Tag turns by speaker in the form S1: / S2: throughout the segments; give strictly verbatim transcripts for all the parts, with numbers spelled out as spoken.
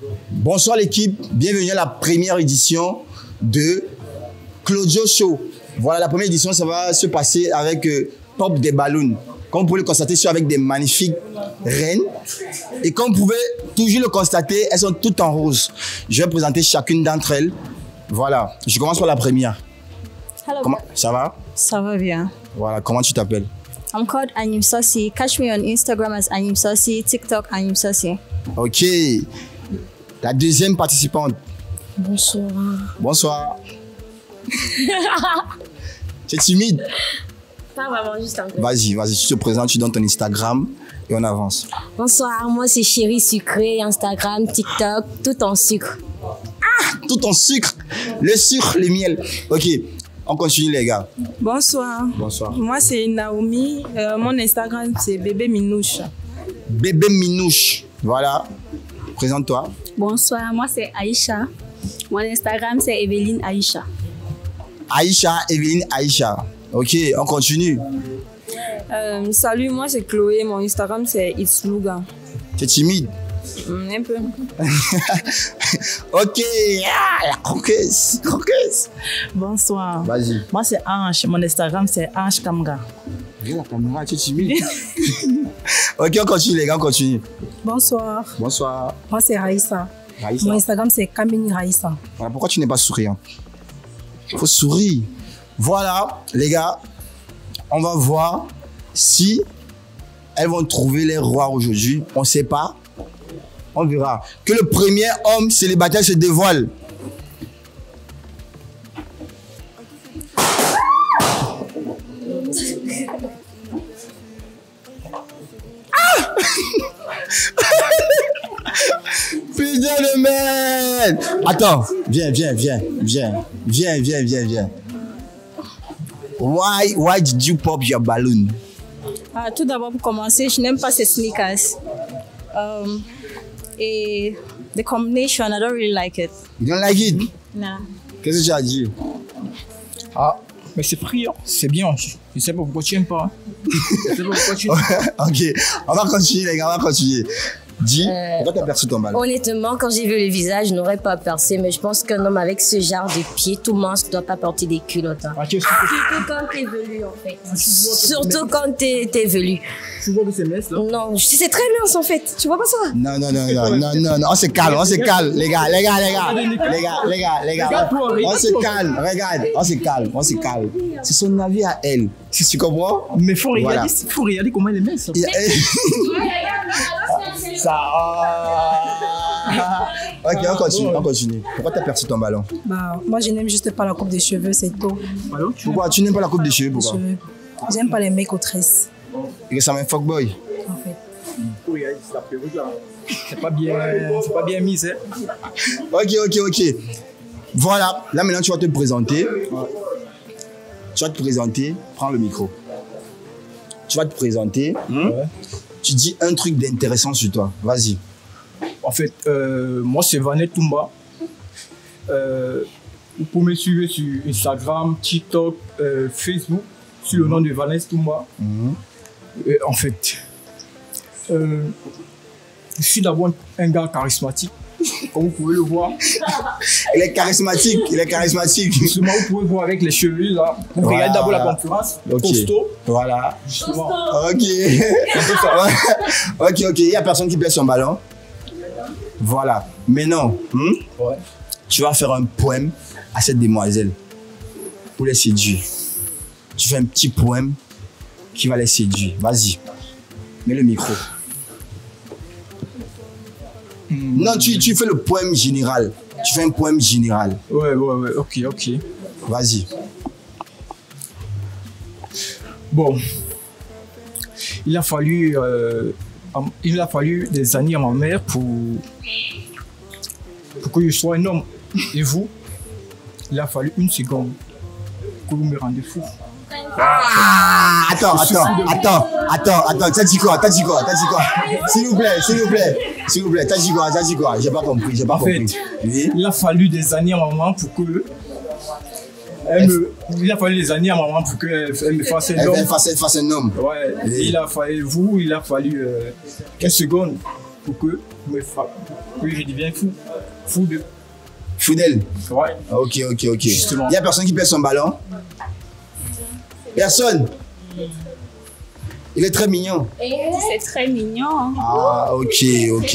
S1: Bonsoir l'équipe, bienvenue à la première édition de Claudio Show. Voilà, la première édition, ça va se passer avec euh, Pop des Ballons. Comme vous pouvez le constater, c'est avec des magnifiques reines. Et comme vous pouvez toujours le constater, elles sont toutes en rose. Je vais présenter chacune d'entre elles. Voilà, je commence par la première.
S2: Hello.
S1: Comment, ça va?
S2: Ça va bien.
S1: Voilà, comment tu t'appelles?
S2: I'm called Anyim Sossi. Catch me on Instagram as Anyim Sossi, TikTok Anyim Sossi.
S1: Ok. La deuxième participante.
S2: Bonsoir.
S1: Bonsoir. Tu es timide?
S2: Pas vraiment, juste un peu.
S1: Vas-y, vas-y, tu te présentes, tu donnes ton Instagram et on avance.
S2: Bonsoir, moi c'est Chérie Sucré, Instagram, TikTok, tout en sucre.
S1: Ah, tout en sucre. Le sucre, le miel. Ok, on continue les gars.
S3: Bonsoir.
S1: Bonsoir.
S3: Moi c'est Naomi. Euh, mon Instagram c'est Bébé Minouche.
S1: Bébé Minouche. Voilà. Présente-toi.
S2: Bonsoir, moi c'est Aïcha. Mon Instagram c'est Evelyne Aïcha.
S1: Aïcha, Evelyne Aïcha. Ok, on continue.
S3: Euh, salut, moi c'est Chloé. Mon Instagram c'est It's Luga.
S1: Tu es timide?
S3: Mm, un peu.
S1: Ok, ah, la croqueuse, croqueuse.
S4: Bonsoir.
S1: Vas-y.
S4: Moi, c'est Ange. Mon Instagram, c'est Ange Kamga.
S1: Regarde la caméra, tu es timide. Ok, on continue, les gars, on continue.
S5: Bonsoir.
S1: Bonsoir.
S5: Moi, c'est Raïssa.
S1: Raïssa.
S5: Mon Instagram, c'est Kamini Raïssa.
S1: Voilà, pourquoi tu n'es pas souriant? Il faut sourire. Voilà, les gars, on va voir si elles vont trouver les rois aujourd'hui. On ne sait pas. On verra. Que le premier homme célibataire se dévoile. Ah! Putain de merde! Attends, viens, viens, viens, viens, viens, viens, viens, viens. Why, why did you pop your balloon?
S2: Ah, tout d'abord, pour commencer, je n'aime pas ces sneakers. Um, et the combination, I don't really like it.
S1: You don't like it?
S2: Nah.
S1: Qu'est-ce que tu as dit?
S6: Ah, mais c'est friand, c'est bien. Je ne sais pas pourquoi tu n'aimes pas. Je sais pas pourquoi tu n'aimes pas.
S1: Ok, on va continuer les gars, on va continuer. Dis,
S7: Euh,
S1: pourquoi t'as perçu ton ballon?
S7: Honnêtement, quand j'ai vu le visage, je n'aurais pas percé, mais je pense qu'un homme avec ce genre de pied tout mince ne doit pas porter des culottes. Hein.
S6: Ah, qu'est-ce que
S7: Surtout quand t'es velu, en fait. Surtout quand t'es t'es velu.
S6: tu vois que c'est mince là?
S7: Non, je- c'est très mince en fait. Tu vois pas ça?
S1: Non, non, non, non, non, non, non, on se calme, on se calme, les gars, les gars, les gars, les gars, les gars, les gars, on se calme, regarde, on se calme, on se calme. C'est son avis à elle, si tu comprends?
S6: Mais faut regarder,
S1: Voilà.
S6: faut regarder comment elle est mince.
S1: Il- Ça. ah. Ok, on continue, on continue. Pourquoi t'as perçu ton ballon?
S5: Bah, moi, je n'aime juste pas la coupe des cheveux, c'est tout.
S6: Alors, tu
S1: Pourquoi tu n'aimes pas la coupe des cheveux?
S5: Les
S1: Pourquoi?
S5: cheveux. J'aime pas les mecs aux tresses,
S1: Et que ça met fuckboy.
S5: en fait.
S6: faut regarder la perruque là. C'est pas bien, c'est pas bien mis, hein.
S1: Ok, ok, ok. Voilà, là maintenant tu vas te présenter. Tu vas te présenter, prends le micro. Tu vas te présenter.
S6: Ouais.
S1: Tu dis un truc d'intéressant sur toi. Vas-y.
S6: En fait, euh, moi c'est Vanette Toumba. Euh, vous pouvez me suivre sur Instagram, TikTok, euh, Facebook, sur le nom de Vanette Toumba.
S1: Mhm.
S6: Euh, en fait, euh, je suis d'abord un gars charismatique, comme vous pouvez le voir.
S1: Il est charismatique, il est charismatique.
S6: Justement, vous pouvez voir avec les cheveux là. Vous
S1: Voilà.
S6: regardez d'abord la concurrence.
S1: Ok.
S6: Costaud.
S1: Voilà.
S6: Justement.
S1: Ok. Ouais. Ok, ok. Il n'y a personne qui pèse son ballon. Voilà. Maintenant, hmm,
S6: Ouais.
S1: tu vas faire un poème à cette demoiselle pour les séduire. Tu fais un petit poème qui va les séduire. Vas-y. Mets le micro.
S6: Hmm.
S1: Non, tu, tu fais le poème général. Tu fais un poème général.
S6: Ouais, ouais, ouais. Ok, ok.
S1: Vas-y.
S6: Bon. Il a fallu, euh, am- il a fallu des années à ma mère pour, pour que je sois un homme. Et vous, il a fallu une seconde que vous me rendez fou.
S1: Ah, attends, attends, attends, attends, attends, t'as dit quoi, t'as dit quoi, t'as dit quoi? S'il vous plaît, s'il vous plaît, s'il vous plaît, t'as dit quoi, t'as dit quoi? J'ai pas compris, j'ai pas
S6: En fait,
S1: compris. Oui.
S6: il a fallu des années à maman pour que elle me, il a fallu des années à maman pour qu'elle elle me fasse un
S1: Elle
S6: homme.
S1: fait face, face un homme.
S6: Ouais,
S1: Oui.
S6: il a fallu vous, il a fallu euh, quelques secondes pour que je me frappe, que je devienne fou. Fou de.
S1: Fou d'elle.
S6: Ouais.
S1: Ok, ok, ok.
S6: Justement.
S1: Il y a personne qui perd son ballon? Personne? Il est très mignon.
S2: C'est très mignon.
S1: Ah, ok, ok.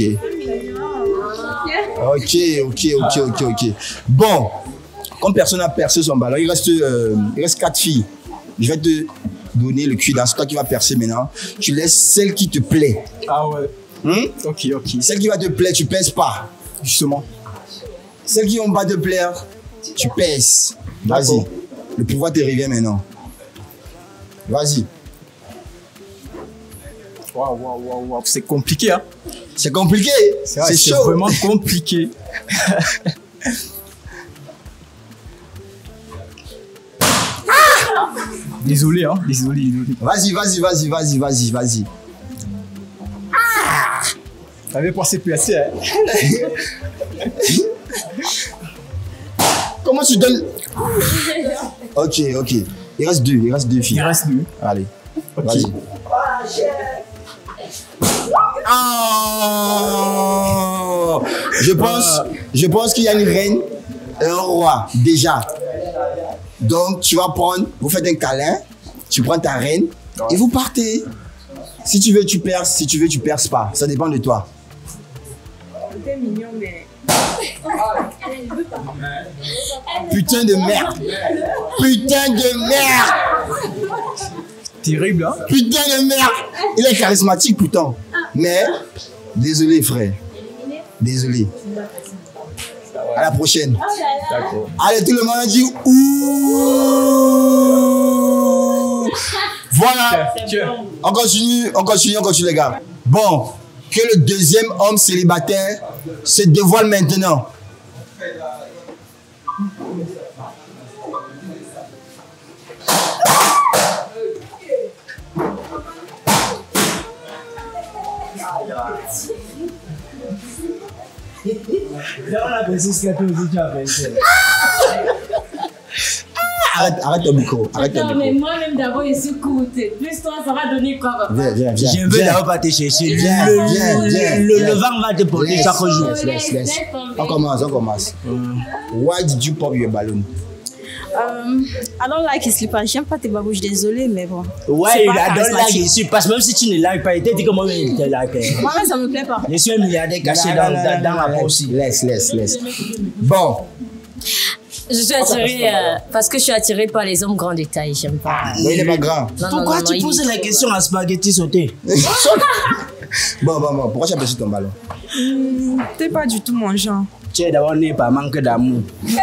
S1: Ok, ok, ok, ok, ok. Bon, comme personne n'a percé son ballon, il reste, euh, il reste quatre filles. Je vais te donner le cul dans ce toi qui va percer maintenant. Tu laisses celle qui te plaît.
S6: Ah ouais.
S1: Hmm?
S6: Ok, ok.
S1: Celle qui va te plaire, tu pèses pas.
S6: Justement.
S1: Celles qui vont pas te plaire, tu pèses. Vas-y. Le pouvoir te revient maintenant. Vas-y.
S6: Waouh, waouh, waouh, waouh. C'est compliqué, hein.
S1: C'est compliqué.
S6: C'est vrai,
S1: C'est
S6: c'est
S1: chaud.
S6: vraiment compliqué. Désolé, hein. Désolé, désolé.
S1: Vas-y, vas-y, vas-y, vas-y, vas-y, vas-y.
S6: T'avais pensé percer, hein.
S1: Comment tu donnes? Ok, ok. Il reste deux, il reste deux filles.
S6: Il reste deux.
S1: Allez,
S6: Ok.
S1: vas-y. Oh, je pense, je pense qu'il y a une reine et un roi déjà. Donc tu vas prendre, vous faites un câlin, tu prends ta reine et vous partez. Si tu veux, tu perces. Si tu veux, tu perces pas. Ça dépend de toi.
S3: C'était mignon, mais.
S1: Putain de merde. Putain de merde.
S6: Terrible, hein.
S1: Putain de merde. Il est charismatique pourtant. Mais, désolé frère. Désolé. À la prochaine.
S6: D'accord.
S1: Allez, tout le monde dit ouh. Voilà. On continue, on continue, on continue les gars. Bon, que le deuxième homme célibataire se dévoile maintenant. Arrête, arrête ton micro. Arrête ton
S7: Attends, mais
S1: micro.
S7: moi-même d'abord, je suis courte. Plus toi, ça va donner quoi, papa?
S1: Viens, viens, viens.
S8: Je veux
S1: viens.
S8: d'abord pas te chercher.
S1: Viens,
S8: Le,
S1: viens,
S8: le-
S1: viens,
S8: le-
S1: viens.
S8: le vent va te porter
S1: Laisse,
S8: chaque jour.
S1: laisse, laisse, laisse. On commence, on commence. Why did you pop your balloon?
S2: Um, I don't like his slippers. J'aime pas tes babouches, désolé, mais bon.
S8: Ouais,
S2: C'est
S8: il
S2: pas
S8: adore la
S2: charismatique.
S8: je suis. Parce que même si tu ne likes pas, il te dit que moi, il te like.
S2: Moi-même, ça me plaît pas.
S8: Je suis un milliardaire caché
S1: Non,
S8: dans,
S1: non,
S8: dans,
S1: non,
S8: dans
S1: non,
S8: ma
S1: laisse,
S8: poche.
S1: Laisse, laisse, laisse. Bon,
S7: Je suis attirée euh, parce que je suis attirée par les hommes grands de taille. J'aime pas.
S1: mais il n'est pas grand.
S7: Non, non,
S8: Pourquoi
S7: non,
S8: tu
S7: non,
S8: poses
S7: il-
S8: la question à spaghetti sauté?
S1: Bon, bon, bon. Pourquoi tu as perçu ton ballon?
S3: T'es pas du tout mon genre.
S8: Tu es d'abord né par manque d'amour.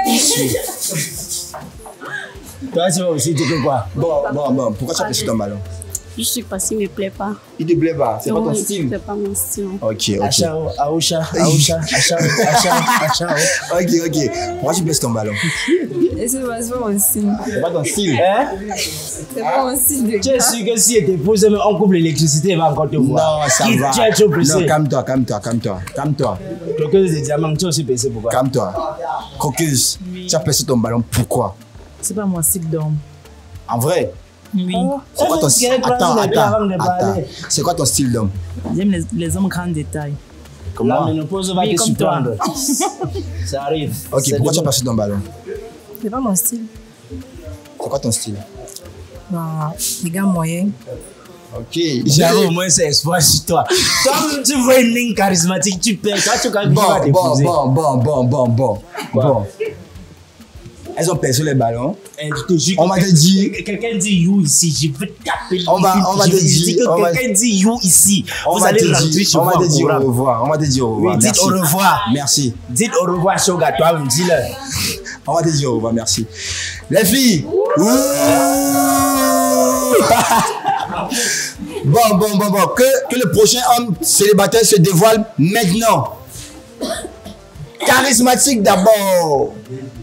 S8: Toi, tu vas aussi dire que quoi?
S1: Bon, bon, bon. Pourquoi tu as perçu ton ballon?
S2: Je suis pas si me plaît pas.
S1: Il te plaît pas? C'est pas ton
S2: Oui,
S1: style?
S2: c'est pas mon style.
S1: Ok, ok.
S8: Achao, Aoucha, Aoucha, Achao, Achao, Achao.
S1: Ok, ok. Pourquoi tu baisses ton ballon?
S3: Et c'est pas, c'est pas mon style.
S1: C'est pas ton style.
S8: Hein?
S3: C'est pas mon style de
S8: Tu es sûr que si elle te pose, on coupe l'électricité, elle va encore te voir.
S1: Non, ça
S8: Tu-
S1: va.
S8: Tu es trop pressé.
S1: Non, calme-toi, calme-toi, calme-toi. Calme-toi,
S8: Coqueuse de diamant, tu es aussi pressé pourquoi?
S1: calme-toi. Coqueuse, tu as percé ton ballon. Pourquoi?
S4: C'est pas mon style d'homme.
S1: En vrai?
S4: Oui.
S1: C'est quoi ton style?
S8: Quelle
S1: Attends,
S8: place de
S1: attends,
S8: avant de
S1: attends.
S8: parler?
S1: C'est quoi ton style d'homme?
S4: J'aime les, les hommes grands détails.
S8: La ménopause va
S4: Oui,
S8: te
S4: comme toi.
S8: surprendre. Ça arrive.
S1: Ok,
S8: C'est
S1: pourquoi tu as
S8: bon.
S1: percé ton ballon?
S5: C'est pas mon style.
S1: C'est quoi ton style?
S5: Non, les gars moyens.
S1: Ok.
S8: J'avoue, au moins, c'est espoir sur toi. Toi, tu vois une ligne charismatique, tu perds. Toi, tu vas
S1: Bon, bon,
S8: t'épouser.
S1: bon, bon, bon, bon, bon. Bon. Elles ont percé les ballons.
S8: Eh, je te jure
S1: On
S8: que
S1: va te
S8: quelqu'un-
S1: dire-
S8: Quelqu'un dit you ici, je peux taper.
S1: On va- on va
S8: Je
S1: te
S8: vais
S1: dire-
S8: dire que
S1: on va-
S8: quelqu'un dit you ici.
S1: On
S8: Vous
S1: va
S8: allez
S1: te
S8: rentrer
S1: dire,
S8: chez
S1: on
S8: vous
S1: va
S8: en
S1: te dire au
S8: courant.
S1: revoir. On va te dire au revoir.
S8: Oui, dites
S1: Merci.
S8: au revoir.
S1: Merci.
S8: Dites au revoir, Shoga, toi, dis-le.
S1: On va te dire au revoir. Merci. Les filles. Ouh. Bon, bon, bon, bon. Que, que le prochain homme célibataire se dévoile maintenant. Charismatique d'abord.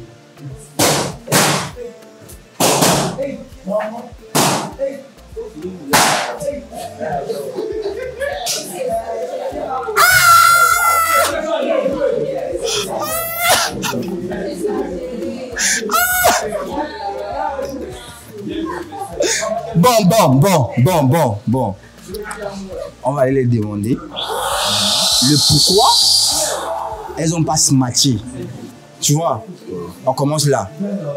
S1: Bon, bon, bon, bon, bon, bon. On va aller les demander. le pourquoi elles n'ont pas se matché. Tu vois, on commence là.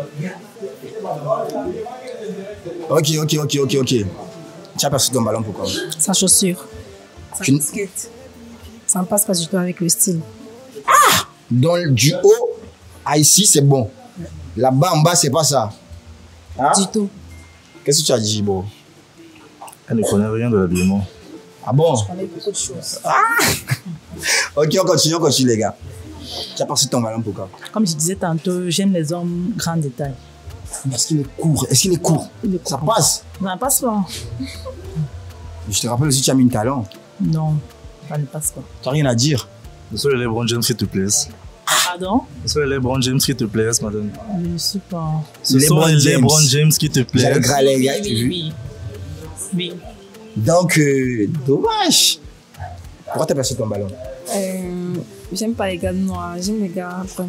S1: Ok, ok, ok, ok, ok. Tu as perçu ton ballon pourquoi?
S5: Sa chaussure. Sa
S1: Tu-
S5: casquette. Ça ne passe pas du tout avec le style.
S1: Donc du haut à ici, c'est bon. Là-bas en bas, c'est pas ça. Hein?
S5: Du tout.
S1: Qu'est-ce que tu as dit, Bo?
S9: Elle ne connaît rien de l'habillement.
S1: Ah bon?
S5: Je connais beaucoup de choses.
S1: Ok, on continue, on continue, les gars. Tu as perçu ton ballon pourquoi?
S4: Comme je disais tantôt, j'aime les hommes grands détails.
S1: Est-ce qu'il est court? Est-ce qu'il est court?
S4: Il est
S1: Ça
S4: court.
S1: passe.
S4: Ça passe pas.
S1: Je te rappelle aussi que tu as mis une talent.
S4: Non, ça ne passe pas.
S1: Tu n'as rien à dire.
S9: Ce sont les LeBron James qui te plaisent.
S4: Pardon?
S9: Ce sont les LeBron James qui te plaisent, madame.
S4: Je ne suis pas.
S9: Ce
S1: LeBron
S9: sont les
S1: James.
S9: LeBron James qui te
S1: J'allais
S9: plaisent.
S1: grâler, les gars.
S4: Oui, oui, oui.
S1: Donc, euh, dommage. Pourquoi tu as perçu ton ballon?
S3: Euh, j'aime pas les gars noirs, j'aime les gars bruns.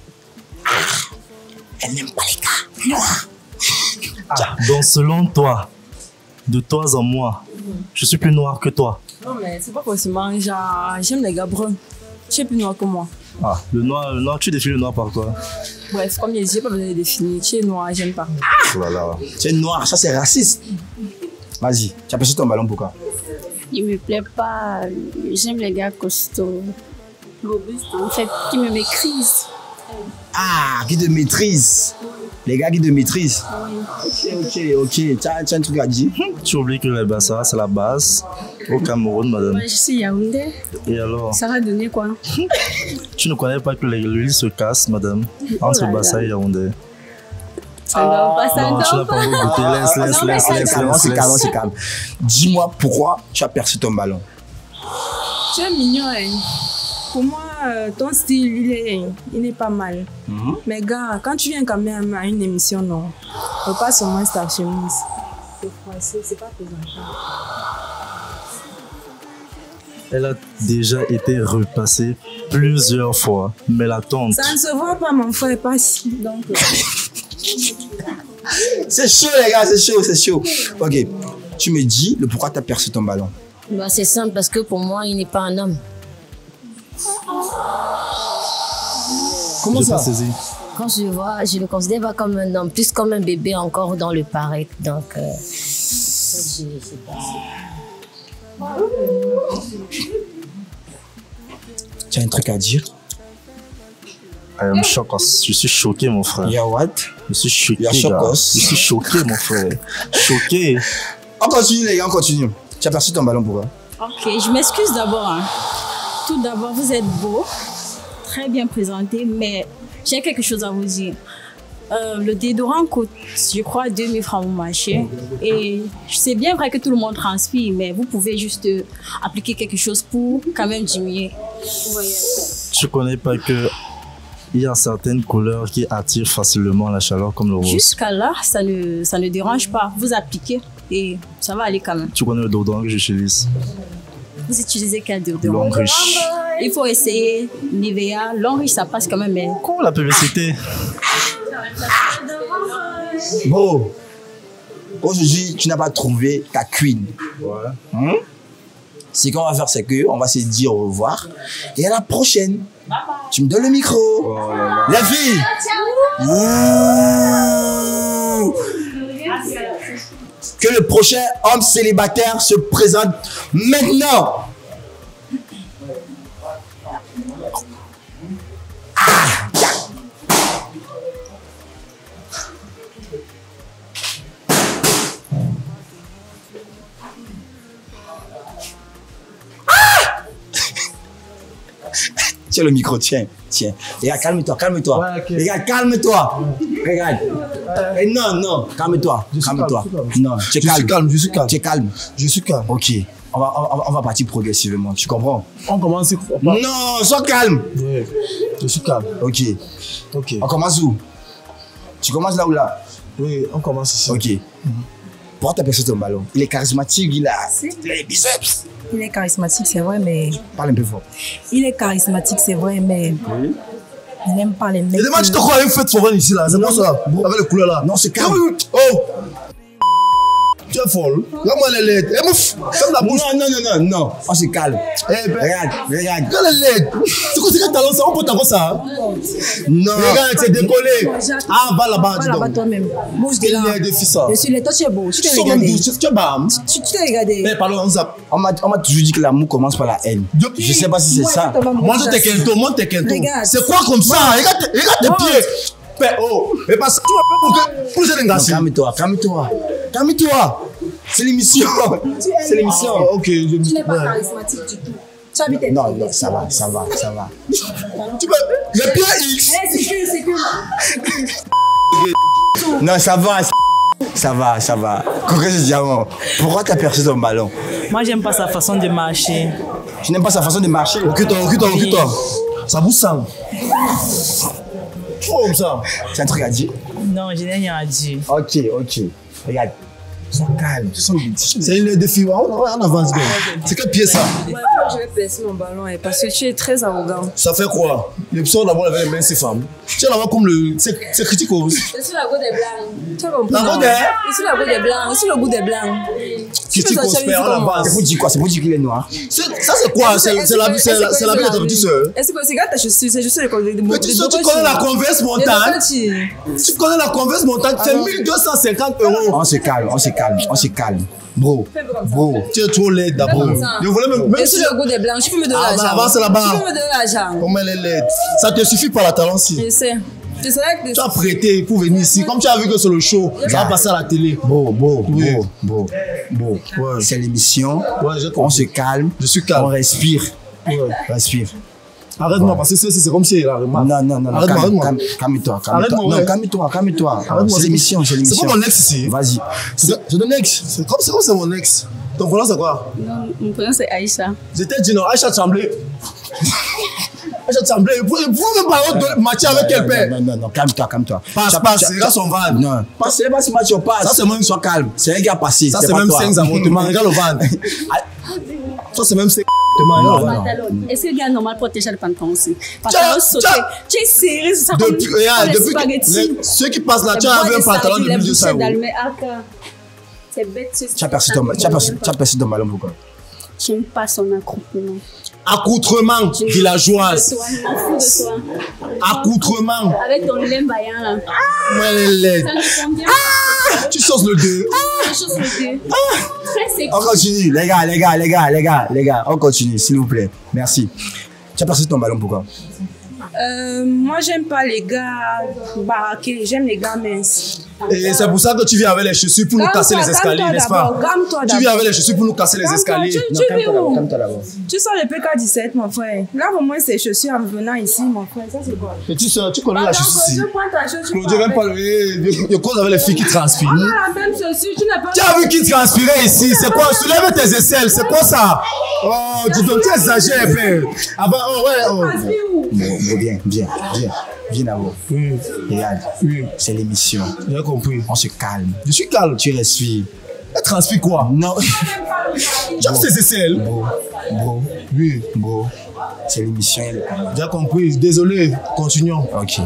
S1: Elle n'aime pas les gars.
S9: Ah, donc selon toi, de toi en moi, je suis plus noir que toi.
S3: Non, mais c'est pas forcément genre, j'aime les gars bruns. Tu es plus noir que moi.
S9: Ah, le noir, le noir, tu définis le noir par quoi?
S3: Bref, comme je dis, j'ai pas besoin de définir. Tu es noir, j'aime pas.
S9: Oh là là.
S1: Tu es noir, ça c'est raciste. Vas-y, tu as perçu ton ballon pourquoi?
S10: Il me plaît pas. J'aime les gars costauds, robustes, en fait, qui me maîtrisent.
S1: Ah, qui te maîtrise. Les gars qui te maîtrisent. Ok, ok, ok. Tu as, tu as un truc à dire?
S9: Tu oublies que les Bassa, c'est la base au Cameroun, madame.
S10: Moi, je suis Yaoundé.
S9: Et alors,
S10: Ça va donner quoi?
S9: tu ne connais pas que les- l'huile se casse, madame, entre
S10: Oh là
S9: Bassa
S10: là.
S9: et Yaoundé.
S10: Ça ne dort pas, ça
S9: Non,
S10: ne
S9: tu n'as
S10: dort
S9: pas
S10: pas.
S9: encore goûté. Laisse, laisse,
S10: Non, mais
S9: laisse,
S10: ça
S9: laisse,
S1: C'est calme,
S9: laisse,
S1: c'est calme,
S9: laisse.
S1: c'est calme. Dis-moi pourquoi tu as perçu ton ballon.
S3: Tu es mignon, hein. Pour moi, euh, ton style, il est, il est pas mal. Mais gars, quand tu viens quand même à une émission, non. Faut pas seulement ta chemise. C'est froissé, c'est pas présentable.
S9: Elle a déjà été repassée plusieurs fois, mais la tante.
S3: Ça ne se voit pas, mon frère, pas si. Donc, euh,
S1: C'est chaud, les gars, c'est chaud, c'est chaud. Ok, tu me dis le pourquoi tu as perçu ton ballon.
S7: Bah, c'est simple parce que pour moi, il n'est pas un homme.
S1: Comment
S9: J'ai
S1: ça?
S9: pas saisi.
S7: Quand je le vois, je le considère pas comme un homme, plus comme un bébé encore dans le paraître. Donc, euh, je- je sais pas.
S1: Tu as un truc à dire?
S9: I am shocked. Je suis choqué, mon frère.
S1: Yeah, what?
S9: Je suis choqué,
S1: Il y a
S9: gars.
S1: chocos.
S9: Je suis choqué, mon frère. Choqué.
S1: On continue, les gars, on continue. Tu as perçu ton ballon pourquoi?
S2: Ok, je m'excuse d'abord. hein. Tout d'abord, vous êtes beau, très bien présenté, mais j'ai quelque chose à vous dire. Euh, le déodorant coûte, je crois, deux mille francs au marché. Et c'est bien vrai que tout le monde transpire, mais vous pouvez juste euh, appliquer quelque chose pour quand même diminuer.
S9: Tu connais pas que il y a certaines couleurs qui attirent facilement la chaleur, comme le rose.
S2: Jusqu'à là, ça ne, ça ne dérange pas. Vous appliquez et ça va aller quand même.
S9: Tu connais le déodorant que j'utilise?
S2: Vous utilisez quel déodorant?
S9: Longriche.
S2: Il faut essayer Nivea. Longriche, ça passe quand même, mais
S9: Comment la publicité?
S1: Bon, aujourd'hui, tu n'as pas trouvé ta queen.
S9: Ouais.
S1: Hein? Ce qu'on va faire, c'est qu'on va se dire au revoir. Et à la prochaine. Tu me donnes le micro.
S9: Oh là là.
S1: La fille. Ouh. Que le prochain homme célibataire se présente maintenant. Tiens le micro, tiens, tiens. Regarde, calme-toi, calme-toi.
S6: Ouais, ok.
S1: Regarde, calme-toi. Regarde. Eh, non, non, calme-toi.
S6: Je suis
S1: Calme-toi.
S6: calme, je suis calme.
S1: Non, tu es
S6: Je
S1: calme.
S6: suis calme, je suis calme.
S1: Tu es calme.
S6: Je suis calme.
S1: Ok. On va, on, va- on va partir progressivement, tu comprends?
S6: On commence.
S1: Non, sois calme.
S6: Ouais. Je suis calme.
S1: Ok.
S6: Ok.
S1: On commence où? Tu commences là ou là?
S6: Oui, on commence ici.
S1: Ok. Pourquoi t'as perçu ton ballon? Il est charismatique, il a, il a les biceps.
S5: Il est charismatique, c'est vrai, mais.
S1: Parle un peu fort.
S5: Il est charismatique, c'est vrai, mais.
S1: Oui.
S5: Il n'aime pas les mecs.
S6: Et demain, tu te crois à une fête foraine ici, là. C'est pour ça. Avec les couleurs là.
S1: Non, c'est calme.
S6: Oh! Tu
S11: es folle. Regarde-moi les lettres. Eh, mouf, ferme la bouche.
S1: Non, non, non, non, non. On se calme.
S11: Eh, ben,
S1: regarde, regarde.
S11: Regarde les lettres. C'est quoi, c'est quel talent ça? On peut t'avoir ça. Hein?
S1: Non.
S11: Regarde, c'est décollé. Ah, va là-bas.
S5: Va là-bas toi-même. Bouge de
S11: Quel
S5: là.
S11: est le défi ça?
S5: Je suis là, toi tu es beau. Tu
S11: Tu
S5: t'es
S11: sors même
S5: regardé.
S11: douce. Tu es bam.
S5: Tu tu t'es regardé.
S11: Eh, parlons, on zappe.
S1: On m'a on m'a toujours dit que l'amour commence par la haine.
S11: Depuis-
S1: Je sais pas si c'est ça.
S11: Moi, je t'ai quinto. Moi, t'es quinto.
S5: Regarde.
S11: C'est quoi comme ça? Regarde tes regarde tes pieds. Père, oh, mais parce que tu vas pas pour pour les
S1: Non,
S11: gars.
S1: calme-toi, calme-toi. Calme-toi. C'est l'émission. C'est l'émission.
S11: Ah, ok, je
S5: Tu n'es pas charismatique du tout. Tu habites tes
S1: Non, non, ça va, ça va, ça va.
S11: Tu peux. Les pieds X.
S5: Eh, c'est que, c'est que.
S1: Non, ça va. Ça va, ça va. Coquette diamant. Pourquoi t'as percé ton ballon?
S4: Moi, j'aime pas sa façon de marcher.
S1: Tu n'aimes pas sa façon de marcher?
S11: Occupe-toi, occupe-toi, occupe-toi. Ça vous sent. Trop comme ça.
S1: C'est un truc à dire?
S4: Non, je n'ai rien à dire.
S1: Ok, ok. Regarde. Sois calme. Tu sens le
S11: C'est une défi. On on avance. C'est quel pied ça?
S3: Ouais, moi, je vais percer mon ballon hein, parce que tu es très arrogant.
S11: Ça fait quoi? Les personnes d'abord avec les mains, ces femmes. Tu es là-bas comme le. C'est c'est critique aussi.
S3: Je suis la go des blancs. Tu as compris?
S11: La go
S3: non?
S11: des-
S3: Je suis la go des blancs. Je suis le goût des blancs.
S11: Critique
S3: fais ça,
S11: prospère,
S3: tu
S11: on
S3: fais comment?
S11: avance.
S1: C'est pour dire quoi? C'est pour dire qu'il est noir.
S11: C'est- Ça, c'est quoi? C'est c'est la c'est la- c'est la vie de ta petite soeur.
S3: Est-ce que c'est regarde ta chaussure? C'est juste le de
S11: Mais tu sais, tu connais la Converse montagne. Tu connais la Converse montagne. C'est mille deux cent cinquante euros.
S1: On se calme, on se calme, on se calme. Bro, bro.
S11: Tu es trop laide d'abord. Je voulais même.
S3: Je
S11: Même
S3: suis
S11: si.
S3: le goût des blancs. Tu peux me donner
S11: Ah, bah,
S3: l'argent.
S11: avance là-bas.
S3: Tu peux me donner l'argent.
S11: Comment elle est laide. Ça te suffit par la talent-ci.
S3: Je sais. Je sais que
S11: Tu as prêté pour venir ici. Comme tu as vu que c'est le show, ça va passer à la télé.
S1: Beau, beau,
S11: Oui.
S1: beau, beau, beau.
S11: Ouais.
S1: C'est l'émission.
S11: Ouais, j'ai
S1: On
S11: compris.
S1: se calme.
S11: Je suis calme.
S1: On respire.
S11: Ouais.
S1: Respire.
S11: Arrête-moi parce que c'est c'est comme si il a remarqué.
S1: Non, non, non. non,
S11: Arrête-moi,
S1: calme-
S11: arrête-moi.
S1: calme- Calme-toi, calme-toi.
S11: Arrête-moi,
S1: Non,
S11: ouais.
S1: calme-toi, calme-toi.
S11: Arrête-moi,
S1: C'est
S11: c'est-
S1: l'émission, c'est l'émission.
S11: C'est pas mon ex ici.
S1: Vas-y.
S11: C'est c'est ton ex. C'est comme c'est comme c'est mon ex. Ton prénom c'est quoi?
S10: Non, mon prénom c'est Aïcha.
S11: J'étais dit non, Aïcha Tremblay. Aïcha Tremblay. Vous pouvez même pas matcher avec quel père?
S1: Non, non, non, calme-toi, calme-toi.
S11: Passe,
S1: Tu as-
S11: passe,
S1: tu as-
S11: c'est là son van.
S1: Non, passe, c'est pas si match, on passe.
S11: Ça, c'est même-
S1: Sois calme. C'est un gars passé.
S11: Ça c'est
S1: pas
S11: même
S1: toi.
S11: cinq avortements. Regarde le van. Ça c'est même cinq avortements.
S1: Non,
S11: Regarde le van.
S10: Pantalon. Est-ce que le gars normal protège le pantalon aussi?
S11: Tiens,
S10: Pantalon sauté.
S11: tiens.
S10: Tu es serré, c'est ça comme
S11: Depuis, regarde,
S10: comme les
S11: depuis que
S10: spaghettis.
S11: les- ceux qui passent là,
S10: Les
S11: tu as
S10: bois
S11: vu un
S10: de
S11: pantalon
S10: sardines,
S11: de
S10: les
S11: mille deux cents
S10: bouchées
S11: euros.
S10: d'Allemagne. Ah, quoi. C'est bête, c'est
S1: Tu as perçu ton, tu as perçu, tu as perçu ton ballon, pourquoi?
S10: J'aime pas son accroupement.
S11: Accoutrement villageoise.
S10: De toi, je m'en fous de toi.
S11: Accoutrement.
S10: Avec ton lait vaillant là.
S11: Moi, elle est laide.
S10: Ça me convient.
S11: Tu sauces le deux.
S10: Quelque chose de deux. Très sexy.
S1: On continue, les gars, les gars, les gars, les gars, les gars, on continue, s'il vous plaît. Merci. Tu as perçu ton ballon, pourquoi?
S3: Euh, moi, j'aime pas les gars baraqués. J'aime les gars minces.
S11: Et c'est pour ça que tu viens avec les chaussures pour nous
S3: Calme-toi,
S11: casser les escaliers,
S3: calme-toi
S11: n'est-ce pas?
S3: d'abord, calme-toi
S11: Tu
S3: d'abord.
S11: viens avec les chaussures pour nous casser les
S3: Calme-toi,
S11: escaliers.
S3: tu-
S1: Non,
S3: tu
S1: calme-toi
S3: veux
S1: d'abord,
S3: où?
S1: calme-toi d'abord.
S3: Tu sors le P K dix-sept, mon frère. Là, au moins, c'est chaussures en venant ici, mon frère. Ça, c'est quoi?
S11: Et tu, sais, tu connais
S3: Ah,
S11: la
S3: donc,
S11: chaussure ici.
S3: tu prends ta chaussure, tu
S11: Claudio,
S3: pars
S11: même pas
S3: avec.
S11: le. Je je cause avec les filles qui transpirent.
S3: On a la même chaussure, tu n'as pas.
S11: Tu as vu qui transpirait ici? C'est quoi? Soulève tes aisselles, c'est quoi ça? Oh, dis donc, tu exagères, père. Ah bah, oh, ouais, oh.
S3: Transpire où?
S1: Bon, bon, viens, viens, viens. Viens d'abord.
S11: Oui,
S1: Regarde,
S11: oui,
S1: c'est l'émission.
S11: j'ai compris.
S1: On se calme.
S11: Je suis calme.
S1: Tu respires.
S11: Elle transpire quoi?
S1: Non.
S11: Tu as vu tes aisselles?
S1: Bro, bro,
S11: Oui,
S1: bro. C'est l'émission, elle est calme.
S11: j'ai compris. Désolé, continuons.
S1: Ok.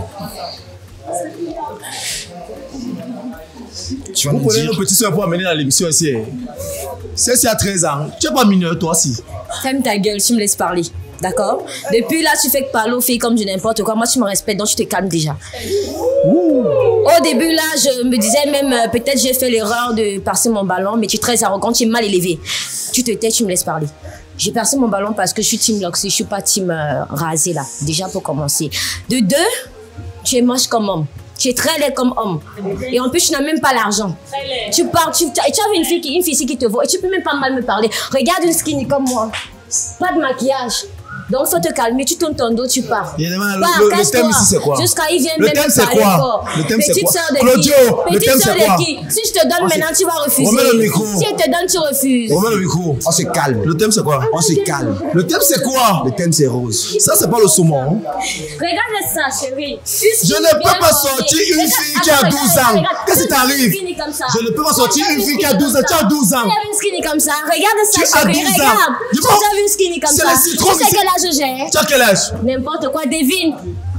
S1: Tu vas
S11: Vous
S1: nous
S11: prenez
S1: dire.
S11: nos petits soeurs pour amener dans l'émission ici. Celle-ci a treize ans. Tu n'es pas mineur, toi aussi.
S7: Ferme ta gueule, tu me laisses parler. D'accord? Depuis là, tu fais que parler aux filles comme du n'importe quoi. Moi, tu me respectes, donc tu te calmes déjà. Au début, là, je me disais même, euh, peut-être j'ai fait l'erreur de passer mon ballon, mais tu es très arrogant, tu es mal élevé. Tu te tais, tu me laisses parler. J'ai passé mon ballon parce que je suis team Loxy, je suis pas team euh, rasé là, déjà pour commencer. De deux, tu es moche comme homme. Tu es très laid comme homme. Et en plus, tu n'as même pas l'argent. Tu pars, tu, tu as vu une fille qui, une fille ici qui te voit et tu peux même pas mal me parler. Regarde une skinny comme moi. Pas de maquillage. Donc, faut te calmer, tu tournes ton dos, tu pars.
S11: Et demain, le-
S7: Pars,
S11: le- le
S7: cache-toi.
S11: thème ici, c'est quoi?
S7: Jusqu'à ils viennent
S11: Le
S7: même
S11: thème,
S7: me
S11: c'est
S7: parler
S11: quoi?
S7: fort.
S11: Le thème, c'est
S7: Petite
S11: quoi?
S7: sœur de
S11: Claudio,
S7: qui?
S11: le
S7: Petite
S11: thème,
S7: sœur
S11: c'est quoi?
S7: de qui? Si je te donne
S11: On
S7: maintenant,
S11: se-
S7: tu vas refuser.
S11: Remets le micro.
S7: Si elle te donne, tu refuses.
S11: Remets le micro.
S1: On se calme.
S11: Le thème, c'est quoi?
S1: On se calme.
S11: Le thème, c'est quoi?
S1: Le thème, c'est rose.
S11: Ça, c'est pas le saumon. hein.
S7: Regarde ça, chérie.
S11: Je ne peux pas sortir une fille qui a douze ans. Qu'est-ce qui t'arrive? Je ne peux pas sortir une fille qui a douze ans. Tu as douze ans.
S7: Tu as vu une skinny comme ça? Regarde ça,
S11: Tu as
S7: chérie.
S11: douze ans.
S7: Regarde. Tu
S11: Dis-moi.
S7: as déjà vu une skinny comme
S11: C'est
S7: ça?
S11: les citrons
S7: Tu sais
S11: ici.
S7: quel âge j'ai?
S11: Tu as quel âge?
S7: N'importe quoi, devine.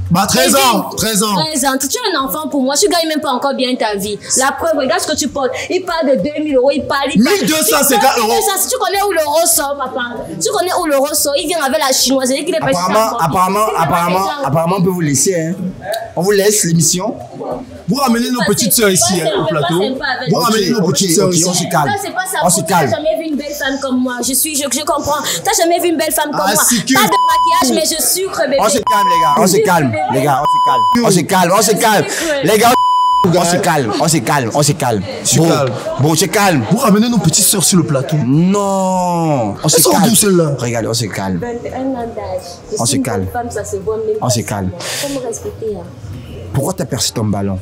S11: Bah, treize ans, treize ans.
S7: treize ans, tu es un enfant pour moi, tu gagnes même pas encore bien ta vie. La preuve, regarde ce que tu portes. Il parle de deux mille euros, il parle. Il parle
S11: mille deux cent cinquante euros.
S7: Si tu connais où l'euro sort, papa. Tu connais où l'euro sort, il vient avec la chinoise. Il est
S1: apparemment, apparemment, apparemment, apparemment, on peut vous laisser. Hein. On vous laisse l'émission.
S11: Vous ramenez nos petites sœurs ici hein, au plateau. Vous ramenez nos petites sœurs ici.
S1: On se calme.
S7: On se calme. T'as jamais vu une belle femme comme moi. Je suis, je, je comprends. T'as jamais vu une belle femme comme moi. Pas de maquillage, mais je sucre, bébé.
S1: On se calme, les gars. On se calme, les gars. On se calme. On se calme. On se calme. Les gars. On se calme, on se calme, on se calme. Bon, bon, c'est calme.
S11: Vous ramenez nos petites sœurs sur le plateau.
S1: Non. On se calme.
S11: D'où celles-là?
S1: Regardez, on se calme.
S7: vingt-et-un ans d'âge.
S1: On se calme.
S7: Femme, ça se voit même
S1: on se calme.
S7: Comment respecter hein?
S1: Pourquoi t'as percé ton ballon?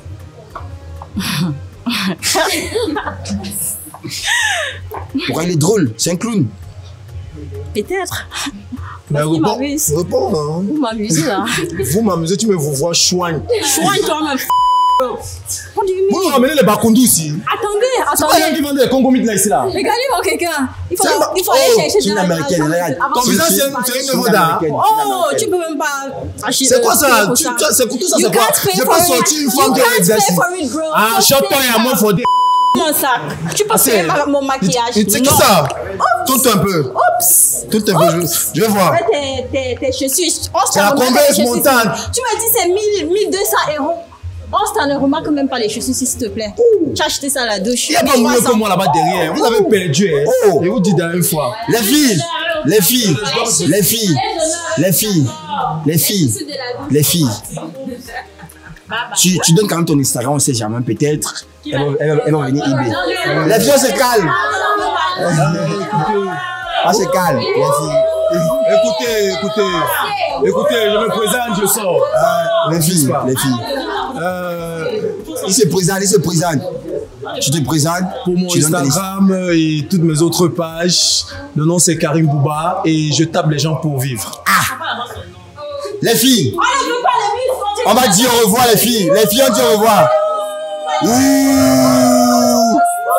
S1: Pourquoi il est drôle? C'est un clown.
S2: Peut-être.
S11: Mais
S2: Vous m'amusez.
S11: Réponds,
S2: Vous m'amusez là.
S11: Vous m'amusez, tu me vous vois chouigne.
S2: Chouigne toi-même.
S11: Vous nous ramenez les Bakondou ici.
S2: Attendez,
S11: c'est pas
S2: attendez.
S11: qui vendent les Congo Mid là ici là.
S2: Regardez-moi quelqu'un. Il faut,
S11: C'est
S2: il faut aller
S11: oh,
S2: chercher
S1: c'est une
S2: dans-
S1: américaine,
S2: avant-
S1: regarde.
S2: avant-
S11: Ton visage, c'est- c'est une œuvre d'art.
S2: Oh, tu peux même pas acheter.
S11: C'est quoi
S2: euh,
S11: ça?
S2: payer pour
S11: Tu- tu- C'est tout ça,
S2: You
S11: c'est quoi?
S2: can't pay
S11: J'ai
S2: for
S11: pas
S2: it.
S11: sorti une
S2: You
S11: femme qui a
S2: can't pay
S11: l'exercice.
S2: for it, bro.
S11: Ah,
S2: Faut
S11: short
S2: payer
S11: temps et à moi, faut dire.
S2: mon sac. Tu peux
S11: Ah,
S2: payer
S11: c'est-
S2: ma- mon maquillage.
S11: C'est qui
S2: Non.
S11: ça?
S2: Oups.
S11: Tout un peu.
S2: Oups.
S11: Tout un peu. je- Je vais voir.
S2: Ouais, tes, tes, tes chaussures. On
S11: C'est la
S2: remarque
S11: Converse
S2: les chaussures.
S11: Montane.
S2: Tu me dis c'est mille, mille deux cents euros. On ne remarque même pas les chaussures, s'il te plaît. Tu as acheté ça à la douche.
S11: Il n'y a pas mieux que moi là-bas derrière. Vous avez perdu. Hein.
S1: Oh.
S11: Je vous dis dernière fois.
S1: Les filles, les filles, les filles, les filles, les filles, les filles. Tu, tu donnes quand même ton Instagram, on sait jamais, peut-être. Elles vont, elles vont- elles vont venir eBay. Les filles, on se calme. On se calme, les filles.
S11: Écoutez, écoutez, écoutez, je me présente, je sors.
S1: Euh, les filles, les filles.
S11: Euh,
S1: Il se présente, il se présente. Tu te présentes
S11: pour mon
S1: tu donnes ton
S11: Instagram et toutes mes autres pages, le nom c'est Karim Bouba et je tape les gens pour vivre.
S1: Les filles, on va dire au revoir, les filles. Les filles, on dit au revoir. Ouh.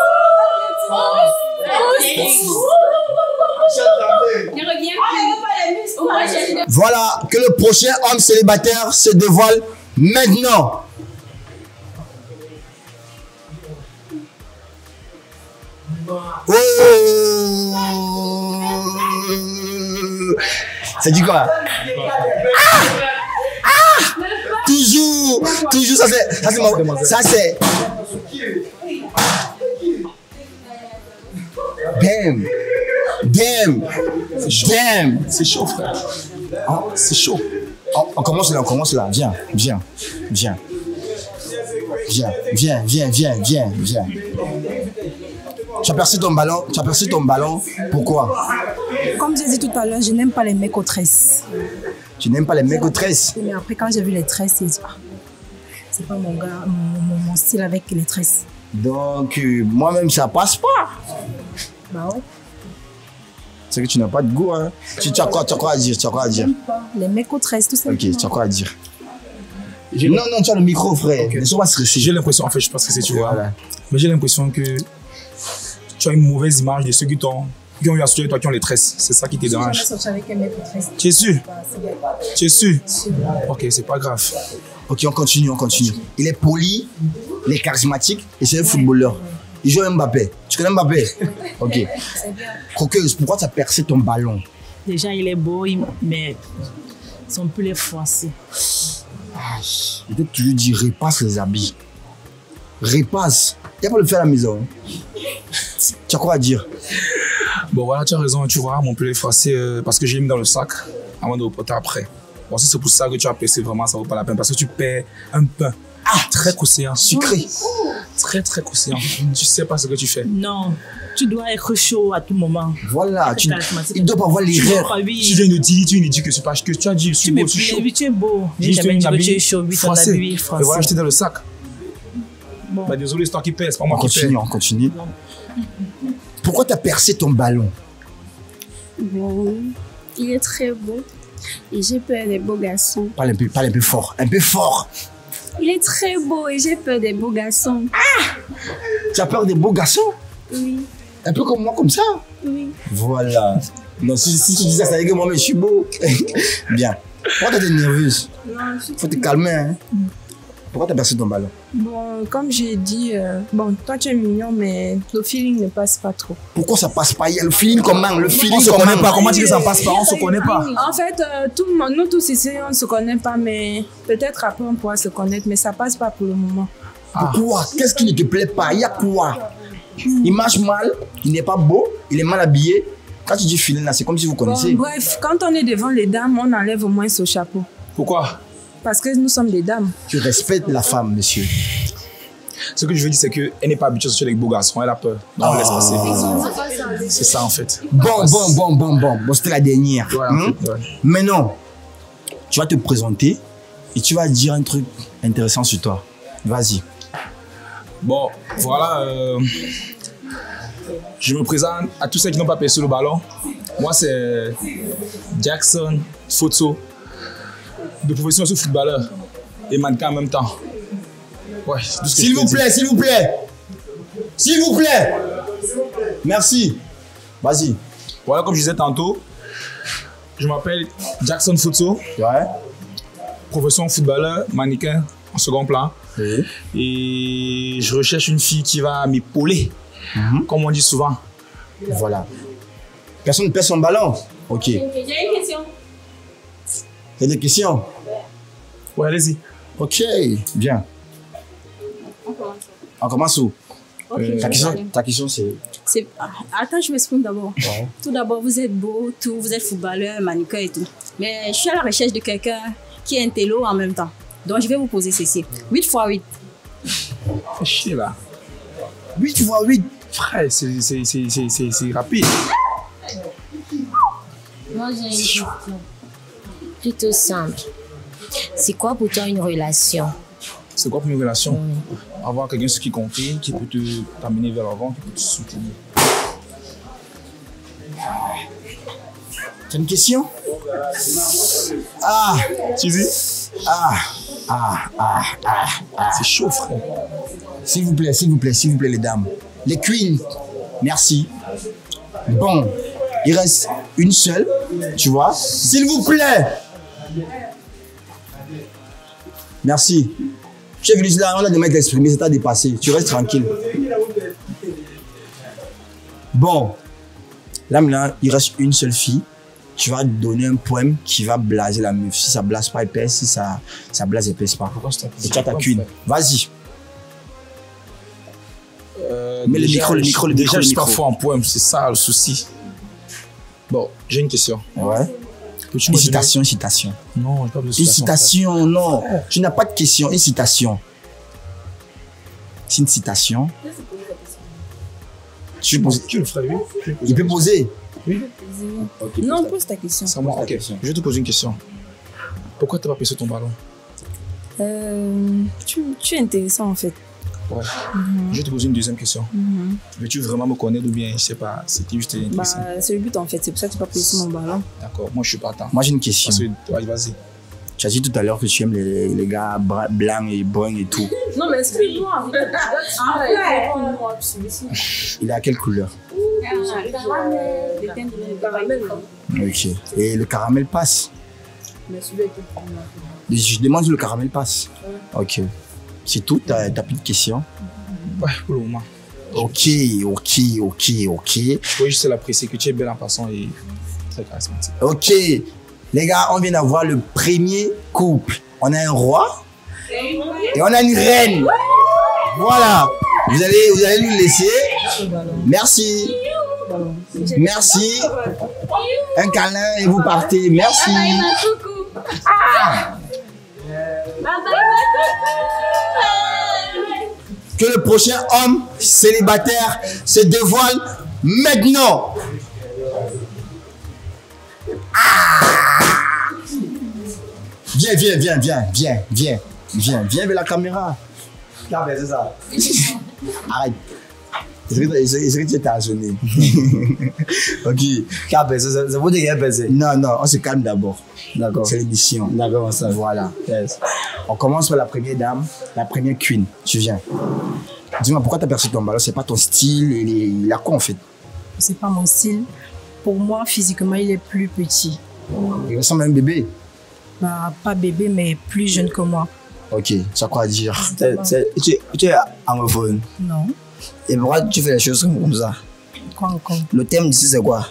S1: Voilà que le prochain homme célibataire se dévoile maintenant. Oh. Ça dit quoi? Ah! Ah! Toujours, toujours, ça c'est, ça c'est, mon- ça c'est. Damn, damn, damn.
S11: C'est chaud, frère.
S1: Oh, c'est chaud. Oh, on commence là, on commence là. Viens, viens, viens. Viens, viens, viens, viens, viens, viens. Tu as percé ton ballon, tu as percé ton ballon. Pourquoi?
S5: Comme j'ai dit tout à l'heure, je n'aime pas les mecs aux tresses.
S1: Tu n'aimes pas les mecs aux tresses?
S5: Mais après, quand j'ai vu les tresses, j'ai dit, ah, c'est pas mon gars, mon, mon- mon style avec les tresses.
S1: Donc, euh, moi-même, ça passe pas.
S5: Bah ouais.
S1: C'est que tu n'as pas de goût, hein. Tu, tu as quoi, tu as quoi à dire? Tu as quoi à dire?
S5: J'aime pas les mecs aux tresses, tout ça.
S1: Ok, tu as quoi à dire? Non, non, tu as le micro, frère. Ne sois pas stressé.
S6: J'ai l'impression, en fait, je sais pas ce que c'est, tu vois.
S1: Voilà.
S6: Mais j'ai l'impression que tu as une mauvaise image de ceux qui, t'ont, qui ont eu à sortir avec toi, qui ont les tresses. C'est ça qui te
S5: Je suis
S6: dérange.
S5: jamais sortie avec un mec aux tresses.
S6: Tu es sûr?
S5: Bah, c'est bien.
S6: Tu es sûr? Ok, c'est pas grave.
S1: Ok, on continue, on continue. Il est poli, il est charismatique et c'est un footballeur. Il joue à Mbappé. Tu connais Mbappé? Ok. Croqueuse, pourquoi tu as percé ton ballon?
S4: Déjà, il est beau, il- mais ils sont plus les Français.
S1: Peut-être tu lui dis repasse les habits. Repasse. Il n'y a pas le faire à la maison. Tu as quoi à dire?
S6: Bon, voilà, tu as raison, tu vois, mon poulet français, euh, parce que j'ai mis dans le sac avant de reporter après. Bon, si c'est pour ça que tu as percé, vraiment, ça vaut pas la peine, parce que tu perds un pain très croustillant.
S1: Sucré.
S6: Très, très croustillant. Tu sais pas ce que tu fais.
S4: Non, tu dois être chaud à tout moment.
S1: Voilà, tu,
S4: charismatique.
S1: il doit pas avoir
S4: Tu
S1: l'erreur.
S4: dois pas, oui.
S6: Tu viens de dire, tu viens de dire que c'est pas que tu as dit, je suis
S4: Tu
S6: beau,
S4: me
S6: je suis chaud.
S4: plais, oui, tu es beau.
S6: J'ai
S4: J'ai
S6: juste
S4: jamais
S6: une
S4: dit que tu
S6: habit
S4: es chaud, oui, ton
S6: français.
S4: habit
S6: Et
S4: français.
S6: voilà, j'étais dans le sac.
S4: Bon.
S6: Bah, désolé, c'est toi qui pèse, c'est pas
S1: On
S6: moi qui
S1: continue,
S6: paie.
S1: on continue. Pourquoi tu as percé ton ballon?
S10: Bon, il est très beau. Et j'ai peur des beaux garçons.
S1: Parle un peu, parle un peu fort. Un peu fort.
S10: Il est très beau et j'ai peur des beaux garçons.
S1: Tu as peur des beaux garçons?
S10: Oui,
S1: Un peu comme moi, comme ça?
S10: oui.
S1: Voilà. Non, si, si tu dis ça, ça veut dire que moi, mais je suis beau. Bien. Pourquoi tu es nerveuse?
S3: Non,
S1: Il faut te calmer. Hein? Pourquoi tu as percé ton ballon?
S3: Bon, comme j'ai dit, euh, bon, toi tu es mignon, mais le feeling ne passe pas trop.
S1: Pourquoi ça passe pas? Il y a le feeling comment? Le feeling
S12: On se
S1: comment?
S12: connaît pas. Comment tu dis que ça passe pas? On se connaît pas.
S3: En fait, euh, tout le monde, nous tous ici, on ne se connaît pas, mais peut-être après on pourra se connaître, mais ça passe pas pour le moment.
S1: Pourquoi? Qu'est-ce qui ne te plaît pas? Il y a quoi? Il marche mal, il n'est pas beau, il est mal habillé. Quand tu dis feeling là, c'est comme si vous connaissez.
S3: Bon, bref, quand on est devant les dames, on enlève au moins ce chapeau.
S12: Pourquoi?
S3: Parce que nous sommes des dames.
S1: Tu respectes la femme, monsieur.
S12: Ce que je veux dire, c'est qu'elle n'est pas habituée à sortir avec beaux garçons. Elle a peur. Donc, on laisse passer. C'est ça, en fait.
S1: Bon, bon, bon, bon, bon. Bon, c'était la dernière.
S12: Ouais,
S1: Hum?
S12: en fait, ouais.
S1: Maintenant, tu vas te présenter et tu vas dire un truc intéressant sur toi. Vas-y.
S12: Bon, voilà. euh, je me présente à tous ceux qui n'ont pas perçu le ballon. Moi, c'est Jackson Photo, de profession de footballeur et mannequin en même temps. Ouais, c'est tout ce que
S1: S'il
S12: je peux
S1: vous
S12: dire.
S1: plaît, s'il vous plaît. S'il vous plaît. Merci. Vas-y.
S12: Voilà, comme je disais tantôt, je m'appelle Jackson Photo.
S1: Ouais.
S12: Profession footballeur, mannequin en second plan.
S1: Oui.
S12: Et je recherche une fille qui va m'épauler, comme on dit souvent.
S1: Voilà. Personne ne perd son ballon. Ok.
S2: J'ai une question.
S1: Il y a des questions?
S12: Ouais, allez-y.
S1: Ok, bien. On commence où?
S2: Ok,
S1: Euh, ta,
S2: je
S1: question,
S2: vais aller.
S1: ta question, c'est...
S2: C'est- ah, Attends, je m'exprime d'abord.
S1: Ouais.
S2: Tout d'abord, vous êtes beau, tout, vous êtes footballeur, mannequin et tout. Mais je suis à la recherche de quelqu'un qui est un télo en même temps. Donc, je vais vous poser ceci. huit fois huit.
S12: Fais chier là.
S1: huit fois huit.
S12: Frère, c'est c'est- c'est- c'est- c'est- c'est rapide.
S7: Moi, j'ai une question plutôt simple. C'est quoi pour toi une relation?
S12: C'est quoi pour une relation? Avoir quelqu'un sur qui compter, qui peut te t'amener vers l'avant, qui peut te soutenir.
S1: C'est une question? Ah!
S12: Tu dis?
S1: Ah! Ah! Ah! Ah! Ah!
S12: C'est chaud, frère.
S1: S'il vous plaît, s'il vous plaît, s'il vous plaît, les dames. Les queens, merci. Bon, il reste une seule, tu vois. S'il vous plaît. Merci. Tu es venu là, on a demandé d'exprimer, ça t'a dépassé. Tu restes tranquille. Bon, là maintenant, il reste une seule fille. Tu vas donner un poème qui va blaser la meuf. Si ça blase pas, elle pèse. Si ça, ça blase, elle pèse pas. Et tu as ta queen. Vas-y.
S12: Euh,
S1: Mais le
S12: déjà,
S1: micro, le micro, le
S12: déjà,
S1: micro, le
S12: je suis pas
S1: micro.
S12: fort en poème, c'est ça le souci. Bon, j'ai une question.
S1: Ouais.
S12: Peux-tu me
S1: Une citation, une citation.
S12: donner- Non, j'ai pas besoin de
S1: Une
S12: citation.
S1: citation, non. Tu n'as pas de question. Une citation. C'est une citation. Tu, poses-
S12: Tu le ferais, oui. Je vais poser
S1: Il peut
S12: une
S1: poser.
S12: Oui.
S3: Non, pose ta question.
S12: C'est à moi, ok. Je vais te poser une question. Pourquoi tu n'as pas percé ton ballon?
S3: Euh, tu, tu es intéressant en fait.
S12: Ouais.
S3: Mhm.
S12: Je vais te poser une deuxième question.
S3: Mhm.
S12: Veux-tu vraiment me connaître ou bien, je sais pas, c'était juste
S3: Bah,
S12: intéressant?
S3: c'est le but en fait, c'est pour ça que tu n'as pas pris sur mon ballon.
S12: D'accord, moi je suis partant.
S1: Moi, j'ai une question.
S12: Parce que, ouais, vas-y.
S1: Tu as dit tout à l'heure que tu aimes les, les gars bra- blancs et bruns et tout.
S3: Non, mais explique-moi.
S1: Il est à quelle couleur? Ok. Et le caramel passe? Je demande si le caramel passe. Ok. C'est tout? T'as t'as plus de questions?
S12: Ouais, pour le moment.
S1: Ok, ok, ok, ok.
S12: Je voulais juste l'apprécier, que tu es belle en passant et très charismatique.
S1: Ok. Les gars, on vient d'avoir le premier couple. On a un roi et on a une reine. Voilà. Vous allez, vous allez nous laisser. Merci. Merci. Un câlin et vous partez. Merci. Ah. Que le prochain homme célibataire se dévoile maintenant. Ah. Viens, viens, viens, viens, viens, viens, viens, viens vers la caméra. Là, c'est ça. Arrête. Est-ce que est-ce que tu es assommé? Ok. C'est vous dire qu'il Non, non, on se calme d'abord. D'accord. C'est l'émission. D'accord, ça. Voilà. Yes. On commence par la première dame, la première queen. Tu viens. Dis-moi, pourquoi tu as perçu ton ballon? C'est pas ton style, il, est, il a quoi en fait?
S5: C'est pas mon style. Pour moi, physiquement, il est plus petit.
S1: Il ressemble à un bébé.
S5: Bah, pas bébé, mais plus jeune que moi.
S1: Ok, tu as quoi à dire?
S8: Tu, tu es anglophone.
S5: Non.
S8: Et pourquoi tu fais les choses comme, comme ça?
S5: Quoi encore?
S8: Le thème d'ici, c'est quoi?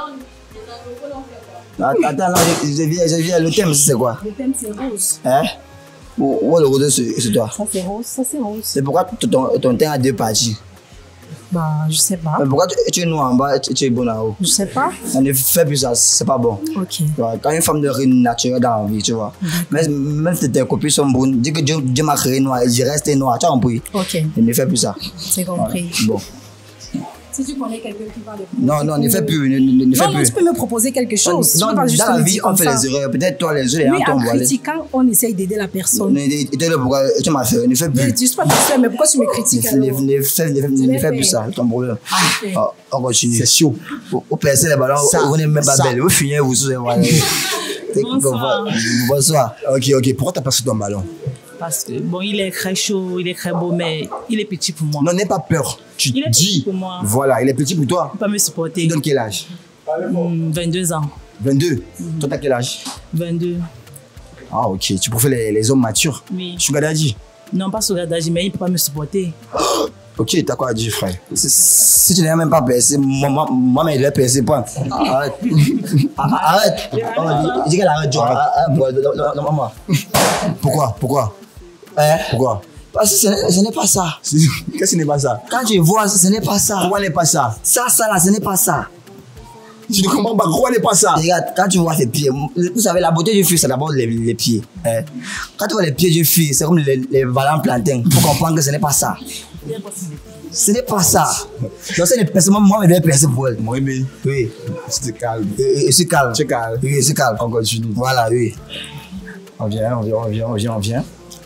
S8: Attends, là, je, je viens, je viens. Le thème, c'est quoi?
S5: Le thème, c'est rose.
S8: Hein? Où, où est le rose sur toi?
S5: Ça, c'est rose. Ça, c'est rose.
S8: C'est pourquoi ton, ton thème a deux parties?
S5: Bah, je sais pas.
S8: Mais pourquoi tu, tu es noir en bas, tu, tu es bon en haut?
S5: Je sais pas.
S8: On ne fait plus ça, c'est pas bon.
S5: Ok.
S8: Ouais, quand une femme de rire naturelle dans la vie, tu vois. Mais même si tes copines sont bonnes, dis que Dieu, Dieu m'a créé noir et je reste noir, tu as compris?
S5: Ok.
S8: On ne fait plus ça.
S5: C'est compris.
S8: Ouais. Bon.
S5: Si tu connais quelqu'un qui parle de...
S8: Non, non, ne fais plus, ne, ne, ne fais
S5: non,
S8: plus.
S5: Non, tu peux me proposer quelque chose.
S8: Non, dans la vie, on fait les erreurs. Peut-être toi, les autres, les
S5: gens
S8: t'ont
S5: voilé. En critiquant, on essaye d'aider la personne.
S8: Et tu pourquoi tu m'as fait, ne fais plus.
S5: Mais tu sais pas faire, mais pourquoi tu me critiques alors?
S8: Ne fais, ne fais, ne fais plus ça, ton problème. Oh, on continue.
S1: C'est chaud.
S8: Vous percez les ballons, vous n'êtes même pas belle. Vous finissez, vous souvenez.
S2: Bonsoir.
S8: Bonsoir.
S1: Ok, ok. Pourquoi tu as passé ton ballon?
S4: Parce que, bon, il est très chaud, il est très beau, mais il est petit pour moi.
S1: Non, n'aie pas peur. Tu
S4: il est
S1: dis.
S4: petit pour moi.
S1: Voilà, il est petit pour toi.
S4: Il ne peut pas me supporter.
S1: Tu donnes quel âge?
S4: Mmh, vingt-deux ans.
S1: vingt-deux? Mmh. Toi, t'as quel âge?
S4: vingt-deux.
S1: Ah, ok. Tu préfères les, les hommes matures?
S4: Oui.
S1: Sugar daddy?
S4: Non, pas sugar daddy, mais il ne peut pas me supporter.
S1: Ok, t'as quoi à dire, frère?
S8: Si tu n'as même pas percé, moi, moi, il est percé, point. Arrête. Arrête. Dis qu'elle arrête, John. Non, maman.
S1: Pourquoi? Pourquoi?
S8: Hein?
S1: Pourquoi?
S8: Parce que ce, ce n'est pas ça.
S1: Qu'est-ce que ce n'est pas ça?
S8: Quand tu vois, ce n'est pas ça.
S1: Pourquoi n'est pas ça?
S8: Ça, ça là, ce n'est pas ça.
S1: Tu ne comprends pas pourquoi n'est pas ça?
S8: Regarde, quand tu vois ses pieds, vous savez, la beauté du fille, c'est d'abord les, les pieds. Hein? Quand tu vois les pieds du fille, c'est comme les, les ballons plantains. Il faut comprendre que ce n'est pas ça. Ce n'est pas ça. Donc, c'est les personnes, moi, je vais percer pour elle.
S1: Moi, mais.
S8: Oui.
S1: Tu te calmes.
S8: Je suis calme.
S1: Tu es calme.
S8: Oui, je suis calme.
S1: On continue.
S8: Voilà, oui.
S1: On vient, on vient, on vient, on vient, on vient.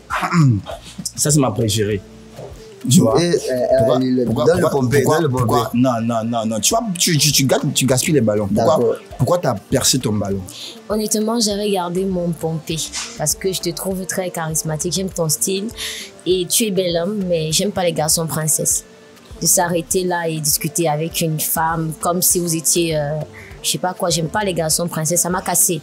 S1: Ça, c'est ma préférée. Tu vois?
S8: Et, euh, pourquoi,
S1: pourquoi,
S8: pourquoi,
S1: pourquoi,
S8: le pomper,
S1: pourquoi,
S8: le
S1: pourquoi, non, non, non, non. Tu vois, tu, tu, tu, tu gaspilles les ballons. Pourquoi, pourquoi tu as percé ton ballon?
S7: Honnêtement, j'ai regardé mon pompé parce que je te trouve très charismatique. J'aime ton style et tu es bel homme, mais j'aime pas les garçons princesses. De s'arrêter là et discuter avec une femme comme si vous étiez, euh, je sais pas quoi, j'aime pas les garçons princesses, ça m'a cassé.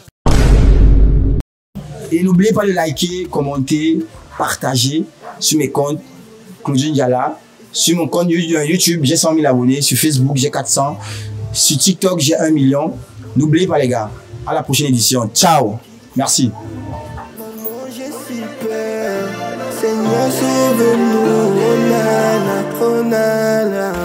S1: Et n'oubliez pas de liker, commenter, partager sur mes comptes Claudio Ndiala. Sur mon compte YouTube, j'ai cent mille abonnés. Sur Facebook, j'ai quatre cents. Sur TikTok, j'ai un million. N'oubliez pas, les gars. À la prochaine édition. Ciao. Merci.
S13: Seigneur, sauve-nous. Oh, nana, oh, nana.